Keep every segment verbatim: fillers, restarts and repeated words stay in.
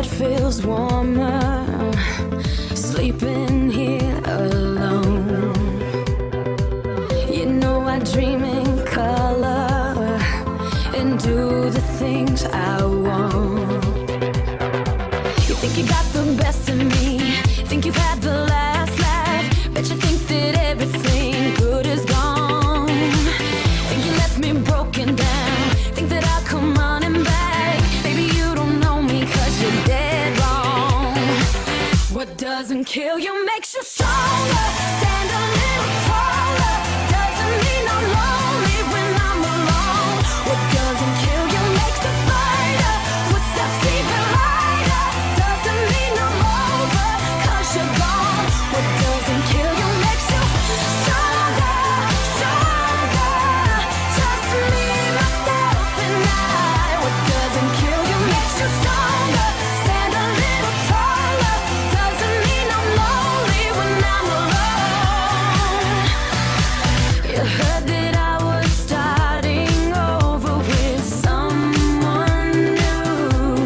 bed feels warmer, sleeping here alone. You know I dream in color and do the things I want. You think you got the best of me, think you've had the last laugh, bet you think that everything good is gone. Think you left me broken down, think that I'll come running back. Baby, you don't know me 'cause you're dead wrong. What doesn't kill you makes you stronger. Stand a little taller. Doesn't mean I'm lonely when I'm alone. What doesn't kill you makes a fighter. Footsteps even lighter. Doesn't mean I'm over 'cause you're gone. What doesn't kill you makes you stronger, stronger. Just me, myself, and I. What doesn't kill you makes you stronger. Stand a little taller. Doesn't mean I'm lonely when I'm alone. You heard that I was starting over with someone new.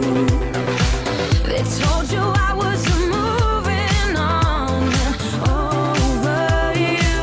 They told you I was moving on over you.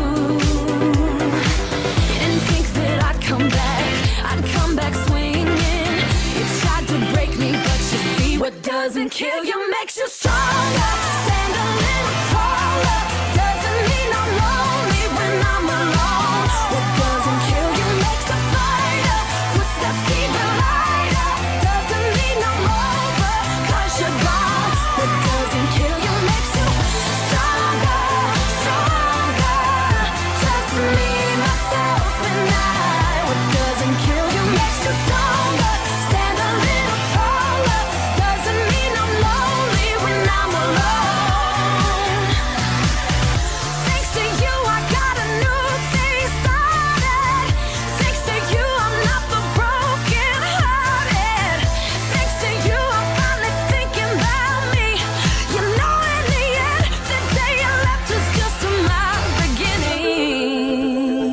You didn't think that I'd come back, I'd come back swinging. You tried to break me, but you see what doesn't kill you makes you stronger. Stand a little taller. Doesn't mean I'm lonely when I'm alone. What doesn't kill you makes a fighter. Footsteps even lighter. Doesn't mean I'm over 'cause you're gone. What doesn't kill you makes you stronger, stronger. Just me, myself, and I. What doesn't kill you makes you stronger. Stand a little taller. Doesn't mean I'm lonely when I'm alone. Thanks to you, I got a new thing started. Thanks to you, I'm not the broken hearted. Thanks to you, I'm finally thinking about me. You know, in the end, the day you left was just my beginning.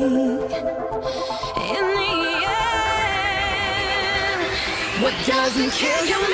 In the end, what doesn't kill you